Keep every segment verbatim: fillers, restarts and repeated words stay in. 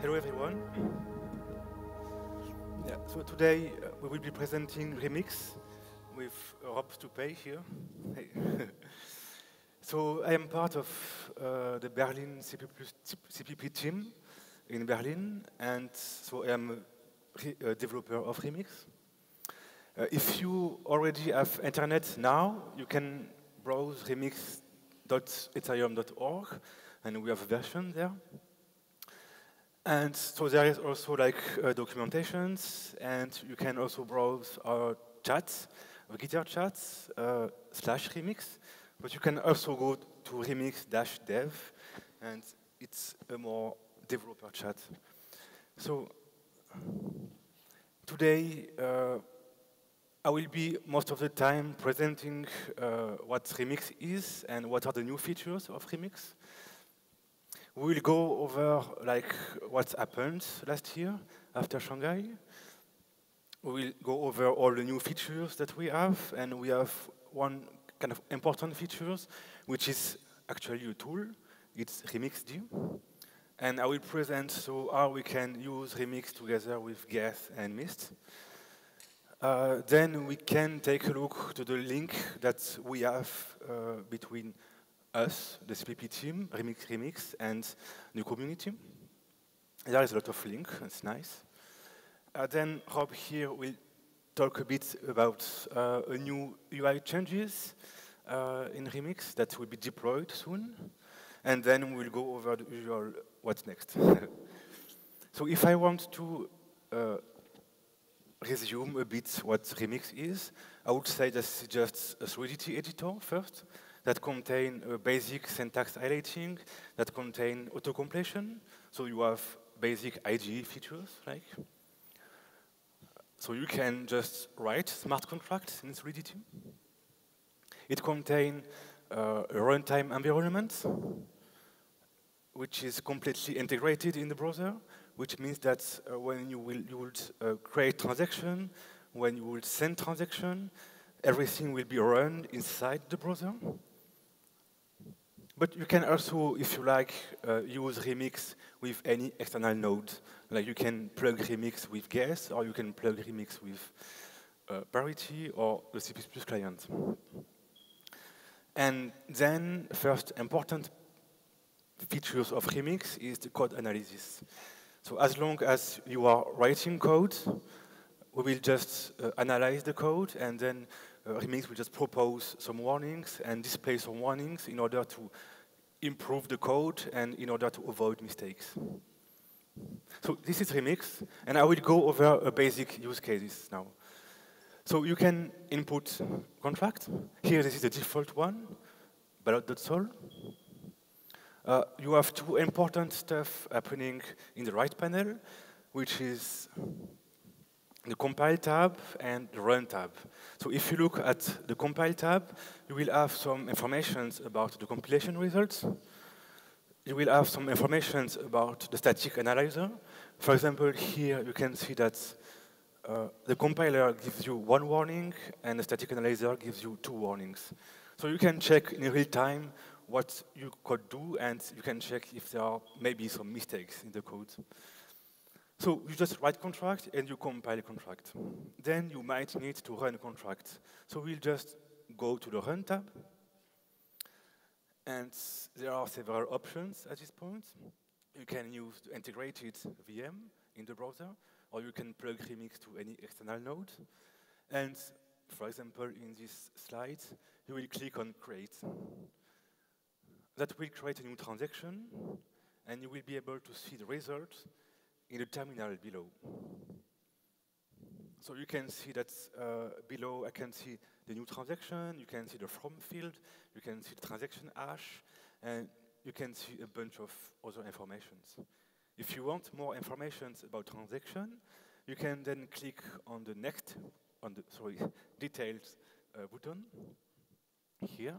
Hello everyone. Yeah, so today uh, we will be presenting Remix with Rob Stupay here. Hey. So I am part of uh, the Berlin C P, plus, C P P team in Berlin, and so I am a, a developer of Remix. Uh, if you already have internet now, you can browse remix dot ethereum dot org, and we have a version there. And so there is also like uh, documentations, and you can also browse our chats, our Gitter chats, uh, slash remix, but you can also go to remix dash dev, and it's a more developer chat. So today, uh, I will be most of the time presenting uh, what Remix is and what are the new features of Remix. We will go over like what happened last year after Shanghai. We will go over all the new features that we have, and we have one kind of important features, which is actually a tool. It's RemixD. And I will present so how we can use Remix together with Gas and Mist. Uh, then we can take a look to the link that we have uh, between us, the C P P team, Remix Remix, and the community. There is a lot of links, it's nice. Uh, then Rob here will talk a bit about uh, a new U I changes uh, in Remix that will be deployed soon. And then we'll go over the usual what's next. So if I want to uh, resume a bit what Remix is, I would say that's just a Solidity editor first, that contain uh, basic syntax highlighting, that contain auto-completion, so you have basic I G E features, like. So you can just write smart contracts in Solidity. It contains uh, a runtime environment, which is completely integrated in the browser, which means that uh, when you will you will uh, create transaction, when you will send transaction, everything will be run inside the browser. But you can also, if you like, uh, use Remix with any external node. Like you can plug Remix with Gas, or you can plug Remix with uh, Parity or the C plus plus client. And then, first important features of Remix is the code analysis. So as long as you are writing code, we will just uh, analyze the code, and then uh, Remix will just propose some warnings and display some warnings in order to improve the code and in order to avoid mistakes. So this is Remix, and I will go over a basic use cases now. So you can input contract. Here, this is the default one, ballot.sol. Uh, you have two important stuff happening in the right panel, which is the compile tab and the run tab. So if you look at the compile tab, you will have some information about the compilation results. You will have some information about the static analyzer. For example, here you can see that uh, the compiler gives you one warning and the static analyzer gives you two warnings. So you can check in real time what you could do, and you can check if there are maybe some mistakes in the code. So you just write contract and you compile a contract. Then you might need to run a contract. So we'll just go to the run tab. And there are several options at this point. You can use the integrated V M in the browser, or you can plug Remix to any external node. And for example, in this slide, you will click on create. That will create a new transaction, and you will be able to see the result in the terminal below. So you can see that uh, below I can see the new transaction, you can see the from field, you can see the transaction hash, and you can see a bunch of other informations. If you want more information about transaction, you can then click on the next, on the, sorry, details uh, button here.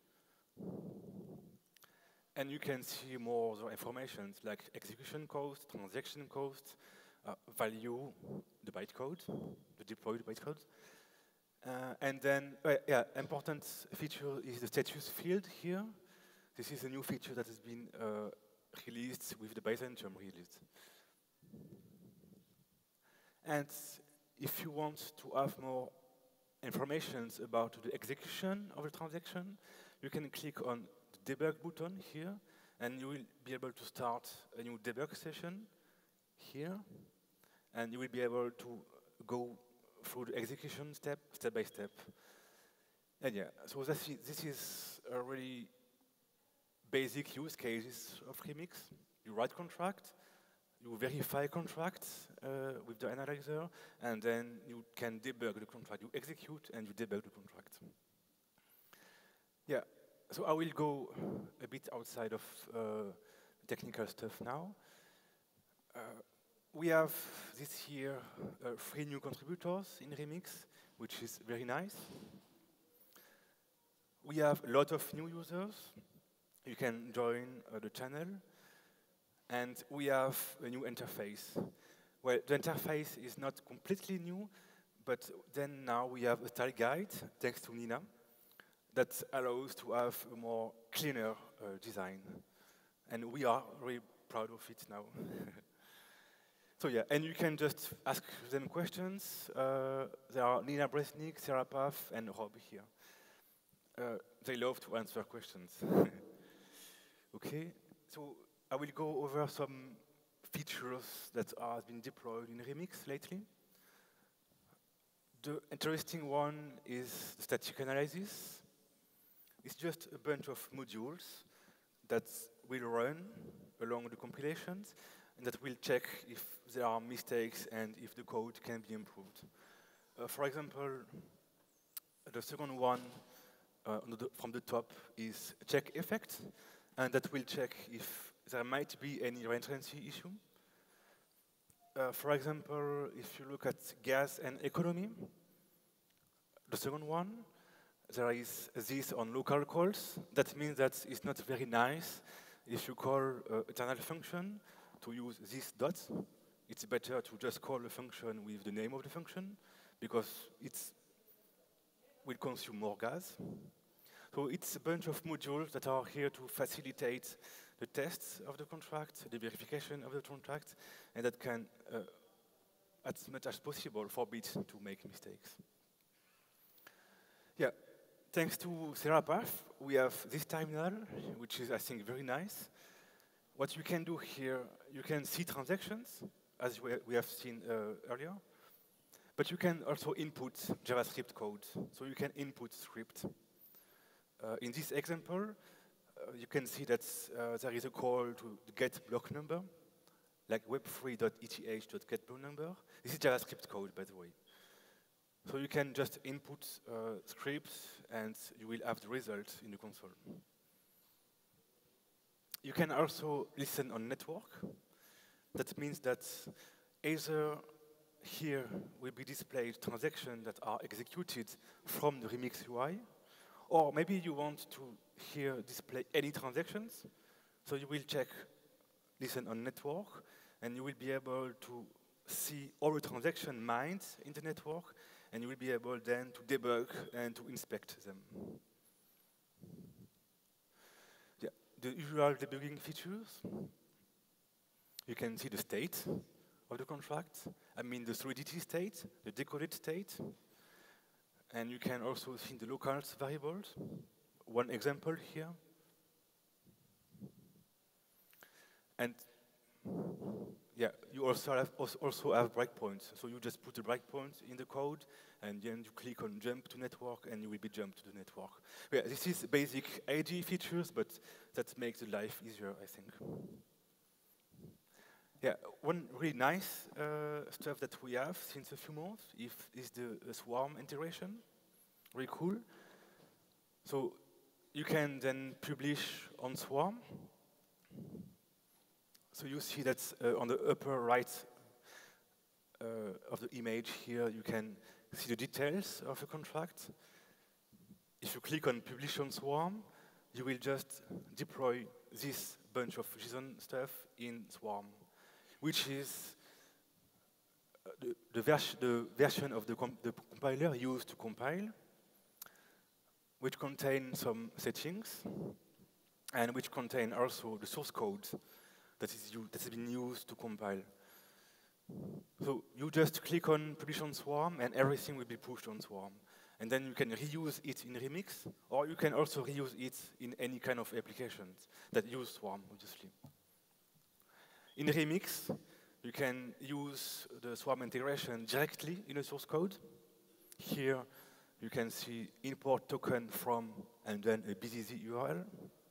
And you can see more other information like execution cost, transaction cost, uh, value, the bytecode, the deployed bytecode. Uh, and then, uh, yeah, important feature is the status field here. This is a new feature that has been uh, released with the Byzantium release. And if you want to have more information about the execution of the transaction, you can click on the debug button here, and you will be able to start a new debug session here, and you will be able to go through the execution step, step by step. And yeah, so this is, this is a really basic use cases of Remix. You write contract, you verify contracts uh, with the analyzer, and then you can debug the contract. You execute and you debug the contract. Yeah, so I will go a bit outside of uh, technical stuff now. Uh, we have this year uh, three new contributors in Remix, which is very nice. We have a lot of new users. You can join uh, the channel. And we have a new interface. Well, the interface is not completely new, but then now we have a style guide, thanks to Nina, that allows to have a more cleaner uh, design. And we are really proud of it now. So yeah, and you can just ask them questions. Uh, there are Nina Bresnik, Sarah Paff, and Rob here. Uh, they love to answer questions. Okay, so I will go over some features that have been deployed in Remix lately. The interesting one is the static analysis. It's just a bunch of modules that will run along the compilations and that will check if there are mistakes and if the code can be improved. Uh, for example, the second one uh, on the, from the top is check effect, and that will check if there might be any reentrancy issue. Uh, for example, if you look at gas and economy, the second one, there is this on local calls. That means that it's not very nice if you call uh, a tunnel function to use this dot. It's better to just call a function with the name of the function because it will consume more gas. So it's a bunch of modules that are here to facilitate the tests of the contract, the verification of the contract, and that can, uh, as much as possible, forbid to make mistakes. Yeah, thanks to Sarah Paff, we have this terminal, which is, I think, very nice. What you can do here, you can see transactions, as we have seen uh, earlier, but you can also input JavaScript code. So you can input script. Uh, in this example, uh, you can see that uh, there is a call to get block number, like web three dot E T H dot get block number. This is JavaScript code, by the way. So you can just input uh, scripts, and you will have the result in the console. You can also listen on network. That means that either here will be displayed transactions that are executed from the Remix U I, or maybe you want to here display any transactions. So you will check listen on network, and you will be able to see all the transactions mined in the network, and you will be able then to debug and to inspect them. Yeah, the usual debugging features. You can see the state of the contract. I mean the three D T state, the decoded state. And you can also see the locals variables. One example here. And yeah, you also have, also have breakpoints. So you just put the breakpoint in the code, and then you click on jump to network, and you will be jumped to the network. Yeah, this is basic I D E features, but that makes the life easier, I think. Yeah, one really nice uh, stuff that we have since a few months if, is the uh, Swarm integration. Really cool. So you can then publish on Swarm. So you see that uh, on the upper right uh, of the image here, you can see the details of the contract. If you click on Publish on Swarm, you will just deploy this bunch of JSON stuff in Swarm, which is the, the, vers the version of the, comp the compiler used to compile, which contain some settings, and which contain also the source code that is that has been used to compile. So you just click on publish on Swarm and everything will be pushed on Swarm. And then you can reuse it in Remix, or you can also reuse it in any kind of applications that use Swarm, obviously. In Remix, you can use the Swarm integration directly in the source code. Here, you can see import token from, and then a B Z Z U R L.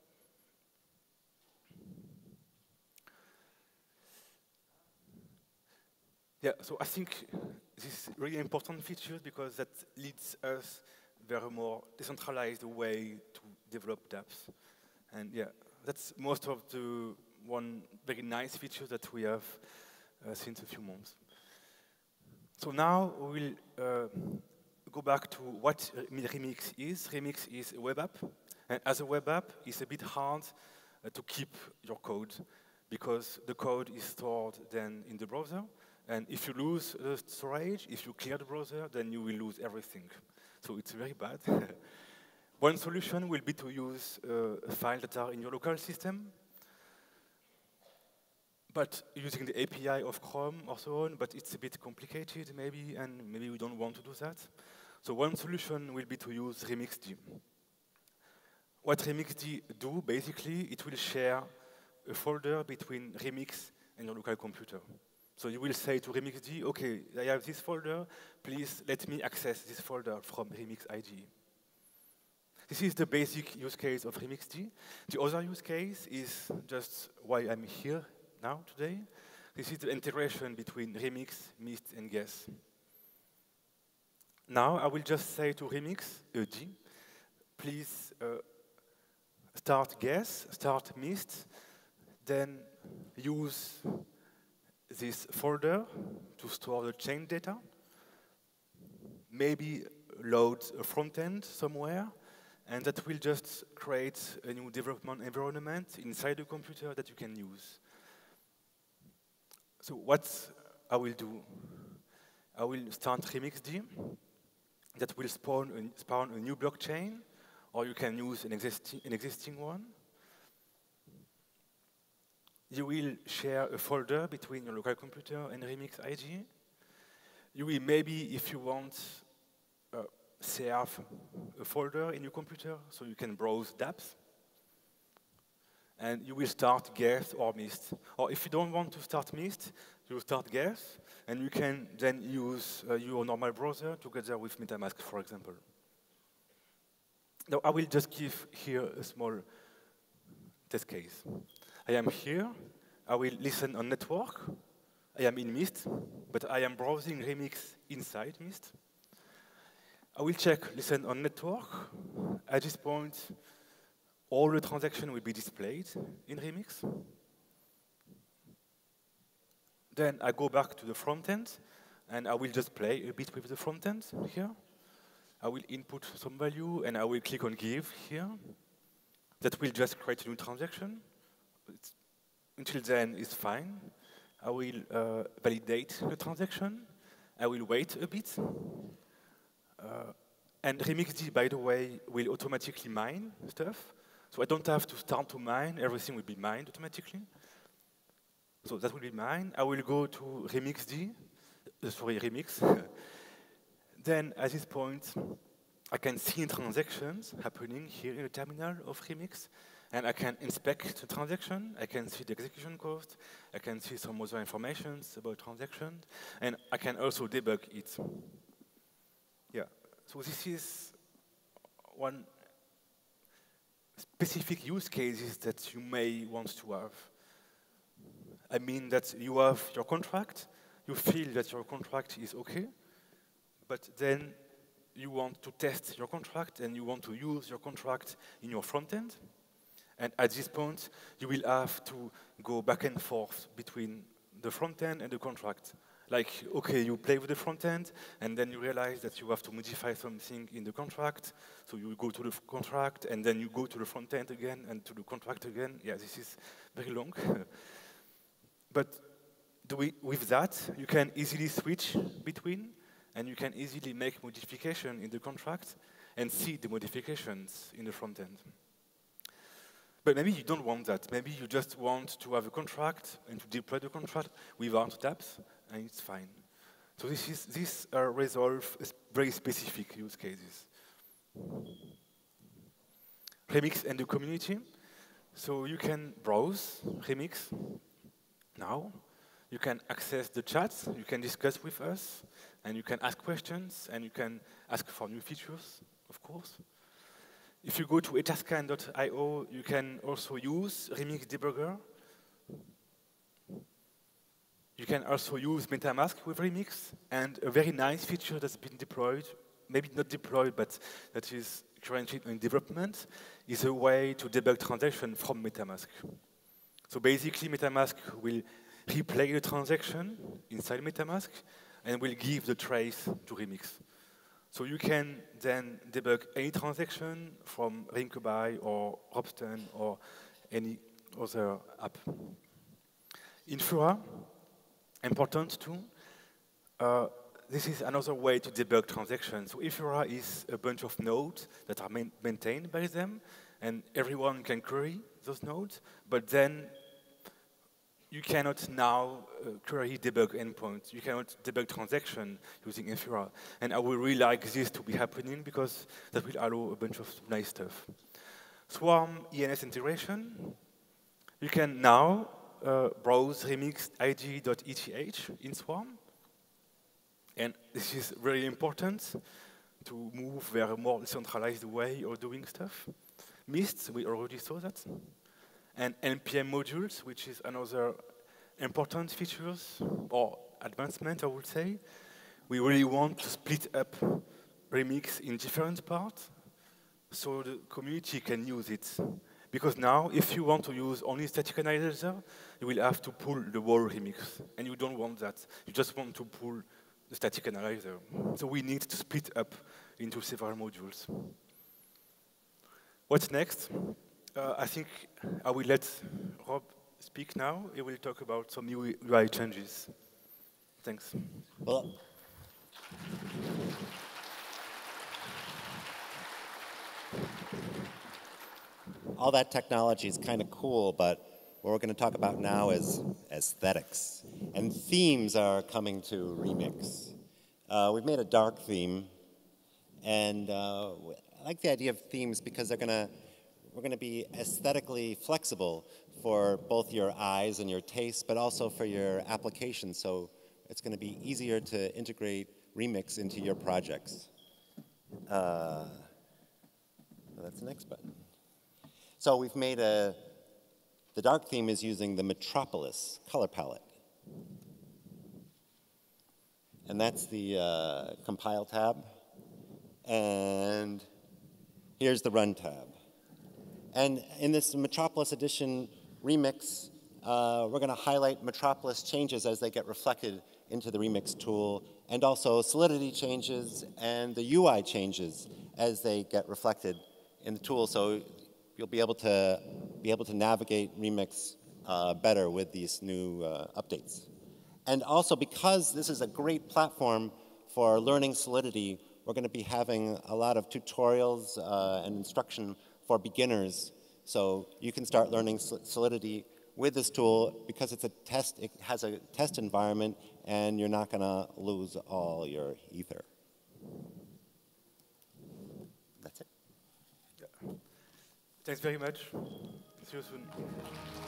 Yeah, so I think this is really important feature because that leads us very more decentralized way to develop dApps. And yeah, that's most of the one very nice feature that we have uh, since a few months. So now we'll uh, go back to what Remix is. Remix is a web app. And as a web app, it's a bit hard uh, to keep your code because the code is stored then in the browser. And if you lose the storage, if you clear the browser, then you will lose everything. So it's very bad. One solution will be to use uh, files that are in your local system, but using the A P I of Chrome or so on, but it's a bit complicated maybe, and maybe we don't want to do that. So one solution will be to use RemixD. What RemixD do, basically, it will share a folder between Remix and your local computer. So you will say to RemixD, okay, I have this folder, please let me access this folder from Remix I D E. This is the basic use case of RemixD. The other use case is just why I'm here now today. This is the integration between Remix, Mist, and Guess. Now I will just say to Remix, E D, please uh, start Guess, start Mist, then use this folder to store the chain data, maybe load a front end somewhere, and that will just create a new development environment inside the computer that you can use. So what I will do, I will start RemixD, that will spawn a, spawn a new blockchain, or you can use an existing, an existing one. You will share a folder between your local computer and Remix I D E. You will maybe, if you want, uh, save a folder in your computer so you can browse dApps. And you will start Guess or Mist. Or if you don't want to start Mist, you will start Guess, and you can then use uh, your normal browser together with MetaMask, for example. Now, I will just give here a small test case. I am here, I will listen on network, I am in Mist, but I am browsing Remix inside Mist. I will check listen on network. At this point, all the transactions will be displayed in Remix. Then I go back to the front end, and I will just play a bit with the front end here. I will input some value, and I will click on give here. That will just create a new transaction. It's, until then, it's fine. I will uh, validate the transaction. I will wait a bit. Uh, and RemixD, by the way, will automatically mine stuff. So I don't have to start to mine. Everything will be mined automatically. So that will be mine. I will go to RemixD, uh, sorry, Remix. Then at this point, I can see transactions happening here in the terminal of Remix, and I can inspect the transaction. I can see the execution cost. I can see some other information about transactions, and I can also debug it. Yeah, so this is one specific use cases that you may want to have. I mean that you have your contract, you feel that your contract is okay, but then you want to test your contract and you want to use your contract in your front end. And at this point, you will have to go back and forth between the front end and the contract. Like, okay, you play with the front end, and then you realize that you have to modify something in the contract. So you go to the contract, and then you go to the front end again, and to the contract again. Yeah, this is very long. But do we, with that, you can easily switch between, and you can easily make modification in the contract and see the modifications in the front end. But maybe you don't want that. Maybe you just want to have a contract and to deploy the contract without dApps. and it's fine. So this is this uh, resolve very specific use cases. Remix and the community. So you can browse Remix now. You can access the chats, you can discuss with us, and you can ask questions, and you can ask for new features, of course. If you go to etascan dot i o, you can also use Remix Debugger. You can also use MetaMask with Remix, and a very nice feature that's been deployed, maybe not deployed, but that is currently in development, is a way to debug transactions from MetaMask. So basically, MetaMask will replay the transaction inside MetaMask and will give the trace to Remix. So you can then debug any transaction from Rinkeby or Ropsten or any other app. Infura, important too. Uh, this is another way to debug transactions. So Infura is a bunch of nodes that are main maintained by them, and everyone can query those nodes, but then you cannot now uh, query debug endpoints. You cannot debug transaction using Infura. And I would really like this to be happening because that will allow a bunch of nice stuff. Swarm E N S integration. You can now uh, browse remix I D dot E T H in Swarm. And this is really important to move very more decentralized way of doing stuff. Mist, we already saw that. And N P M modules, which is another important features or advancement, I would say. We really want to split up Remix in different parts so the community can use it. Because now, if you want to use only static analyzer, you will have to pull the whole Remix. And you don't want that. You just want to pull the static analyzer. So we need to split up into several modules. What's next? Uh, I think I will let Rob speak now. He will talk about some U I changes. Thanks. Well, all that technology is kind of cool, but what we're going to talk about now is aesthetics. And themes are coming to Remix. Uh, we've made a dark theme, and uh, I like the idea of themes because they're going to We're going to be aesthetically flexible for both your eyes and your taste, but also for your application. So it's going to be easier to integrate Remix into your projects. Uh, well, that's the next button. So we've made a, the dark theme is using the Metropolis color palette. And that's the uh, compile tab. And here's the run tab. And in this Metropolis Edition remix, uh, we're going to highlight Metropolis changes as they get reflected into the remix tool, and also Solidity changes and the U I changes as they get reflected in the tool. So you'll be able to be able to navigate remix uh, better with these new uh, updates. And also, because this is a great platform for learning Solidity, we're going to be having a lot of tutorials uh, and instruction for beginners, so you can start learning Solidity with this tool because it's a test, it has a test environment, and you're not going to lose all your ether. That's it. Yeah. Thanks very much. See you soon.